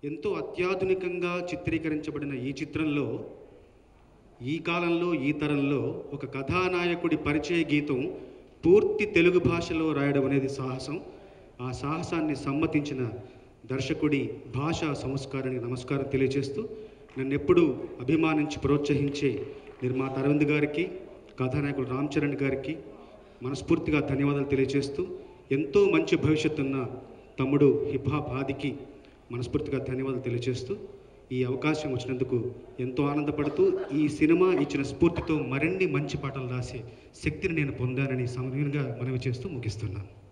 ఎంతో అత్యాధునికంగా చిత్రీకరించబడిన ఈ చిత్రంలో ఈ కాలంలో ఈ తరంలో ఒక కథానాయకుడి పరిచయ గీతం పూర్తి తెలుగు భాషలో రాయడం అనేది సాహసం. ఆ సాహసాన్ని సమ్మతించిన దర్శకుడి భాషా సంస్కారానికి నమస్కారం తెలియజేస్తూ, నన్ను ఎప్పుడూ అభిమానించి ప్రోత్సహించే నిర్మాత అరవింద్ గారికి, కథానాయకుడు రామ్ చరణ్ గారికి మనస్ఫూర్తిగా ధన్యవాదాలు తెలియజేస్తూ, ఎంతో మంచి భవిష్యత్తున్న తమ్ముడు హిప్ హాప్ ఆదికి మనస్ఫూర్తిగా ధన్యవాదాలు తెలియజేస్తూ, ఈ అవకాశం వచ్చినందుకు ఎంతో ఆనందపడుతూ, ఈ సినిమా ఇచ్చిన స్ఫూర్తితో మరిన్ని మంచి పాటలు రాసే శక్తిని నేను పొందానని సమయంగా మనవి చేస్తూ ముగిస్తున్నాను.